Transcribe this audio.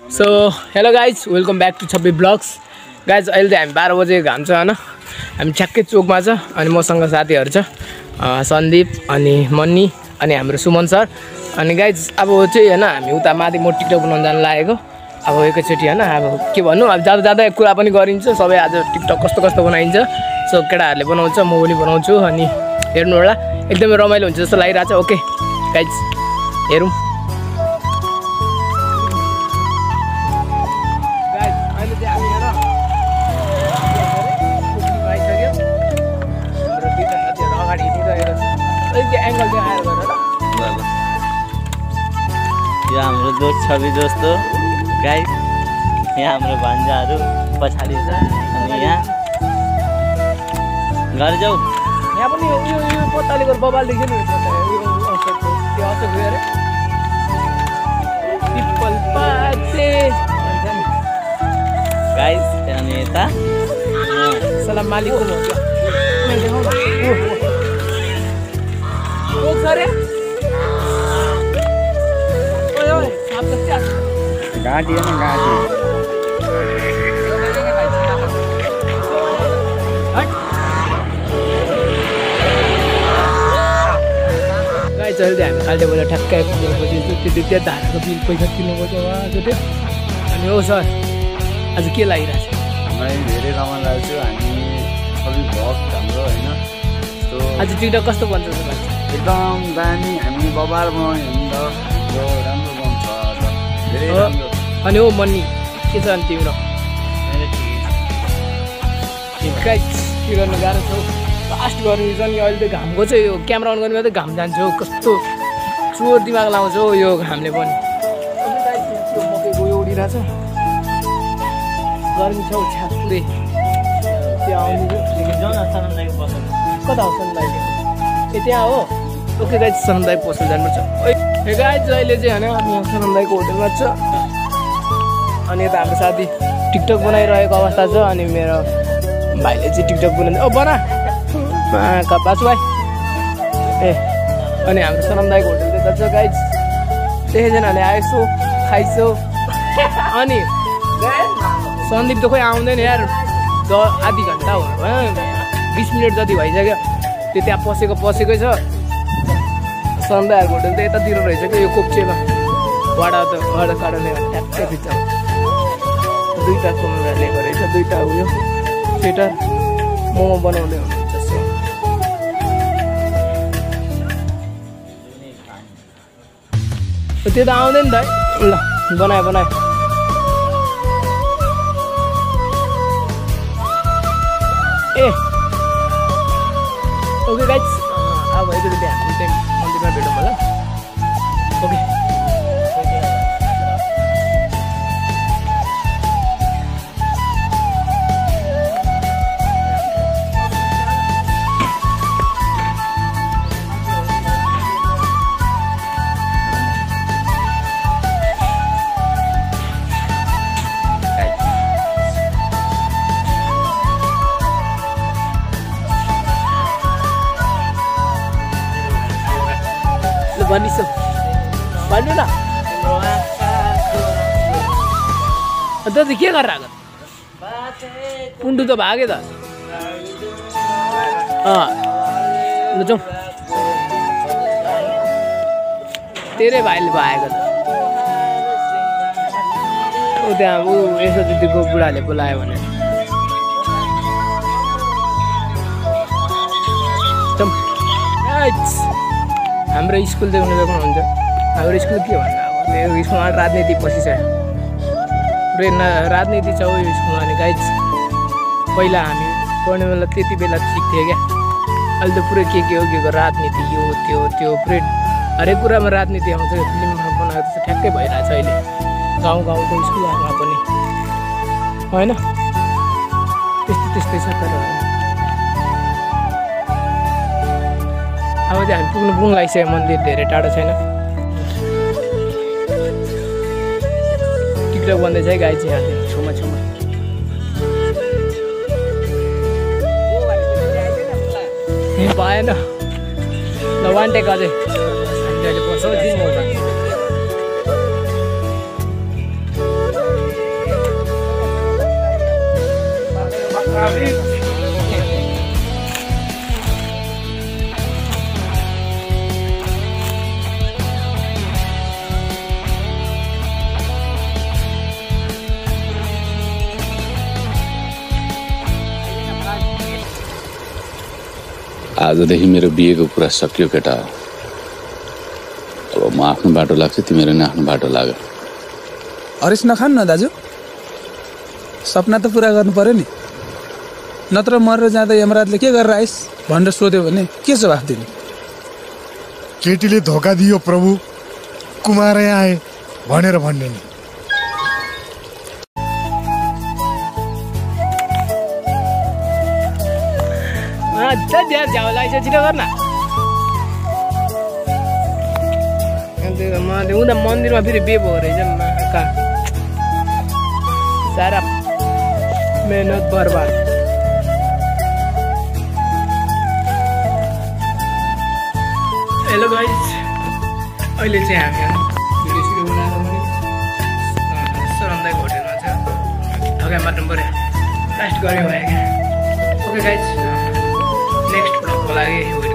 So hello guys welcome back to Chhabi vlogs guys अहिले चाहिँ हामी 12 बजे घाम छ होइन हामी ठ्याक्कै चोकमा छ अनि मसँग साथीहरू छ सन्दीप अनि मन्नी अनि हाम्रो सुमन सर अनि गाइज अब चाहिँ होइन हामी उता माथि म टिकटक बनाउन जान लागेको अब एकैचोटि होइन अब के भन्नु अब जाँदा जाँदा कुरा पनि गरिन्छ सबै आज टिकटक कस्तो कस्तो बनाइन्छ सो केटाहरूले बनाउँछ म पनि बनाउँछु अनि हेर्नु होला एकदमै रमाइलो हुन्छ जस्तो लागिरहेको छ ओके गाइज हेरौँ यो हाम्रो दोस्त छवि दोस्तो गाइस यहाँ हाम्रो भान्जाहरू पछाडि छ अनि यहाँ घर जाऊ यहाँ पनि यो पत्ताले गर्दा बबाल देख्यो नि त्यो अशोक गयो अरे पिपल पाते गाइस अनि यता सलाम मालिकको हो सरे गाडी है ना गाडी गाई चल्दै हामी खाल्टेबाट ठ्याक्कै पुगेपछि त्यो धाराको बिल पैसा तिर्नुपर्छ त्यो अनि हो सर आज के लागिरहेको छ हामीलाई धेरै रमाइलो लाग्छ हामी सबै भक्त हाम्रो होइन आज टिकटक कस्तो बन्छ जस्तो लाग्छ एकदम दामी हामी बबाल बनाउने हो नि त यो राम्रो बन्छ धेरै राम्रो अनि हो मन्नी के छ अनि तिम्रो गाइस के गर्नु गाह्रो छ फास्ट गर्नु छ नि अहिले त घामको चाहिँ यो क्यामेरा अन गर्ने मात्रै घाम जान्छ हौ कस्तो चोर दिमाग लाउँछ हौ यो घामले पनि मकै गयो उडिरहेछ गर्मी छ छ्यास पुरै त्यहाँ आउने कता हो सनदाई ए त्यहाँ हो ओके गाइस सनदाई पसल जानुपर्छ ए गाइस अहिले चाहिँ होइन हामी यहाँ सनदाईको होटलमा छ अनि यता हाम्रो साथी टिकटक बनाइरहेको अवस्था छ अनि मेरो भाइले चाहिँ टिकटक बनाउँदै बना बासु भाइ ए अनि हाम्रो सनमदाईको होटल त्यता छ गाइज त्यहीजनाले आएछौ खाइछौ अनि सन्दीप त खोइ आउँदैन यार आधी घन्टा हो 20 मिनट जति भइसक्यो त्यो त्यहाँ पसेकै छ सनदाईहरूको होटल त यतातिर रहेछ क्या यो कोप्चेमा वडा काडले ट्याक्कै भित्र दुईवटा कमरा लिएको रहेछ दुईवटा उयो स्वेटर मोमो बनाउँदै हुनुहुन्छ त्यो त आउँदैन त है ल बनायो ए ओके गाइस अब एकचोटि हामी चाहिँ मन्दिरमा भेटौँ होला ओके भनिसो भन्नु न अन्त चाहिँ के गरेर आएको पुन्डु त भाग्यो त ल जाउँ तेरै भाइले भागेको त ऊ त्यहाँ ऊ यसो दिदीको बुढाले बोलायो भने हाम्रो स्कुल चाहिँ उनीहरू पनि हुन्छ हाम्रो स्कुल के भन्नु अब यो स्कुलमा राजनीति पसिसक्यो पुरै राजनीति छ यो स्कुलमा अनि गाइज पहिला हामी पढ्ने बेला त्यति बेला सिक्थ्यो क्या अहिले त पुरै के हो राजनीति यो त्यो पुरै हरेक कुरामा राजनीति आउँछ फिल्ममा बनाएको चाहिँ ठ्याक्कै भइरहेछ अहिले गाउँको स्कुलहरूमा पनि होइन त्यस्तै छ तर अब चाहिँ हामी पुग्नु लागिसक्यो मन्दिर धेरै टाढो छैन टिकटक बन्दैछ है गाई चाहिँ यहाँ छेउमा भएन ल वान टेक अझै आजदेखि मेरो बिहेको कुरा सकियो केटा। अब म आफ्नो बाटो लाग्छु, तिमीहरू नि आफ्नो बाटो लाग। हरिस नखानु न दाजु, सपना त पुरा गर्नु पर्यो नि। नत्र मरेर जाँदा यमराजले के गरेर आइस भनेर सोध्यो भने के जवाफ दिने? केटीले धोका दियो प्रभु, कुमारै आए भनेर भन्ने नि। छिटो गर्न उता मन्दिरमा फेरि बे भयो रहेछ। सारा मेहनत बर्बाद। हेलो गाइज, अहिले चाहिँ हामी भिडियो सुरु बनाएर पनि सरन्दाइको होटेलमा छ। धोका मार्नु पऱ्यो, लास्ट गऱ्यो भयो क्या। ओके गाइज, नेक्स्ट ब्लगको लागि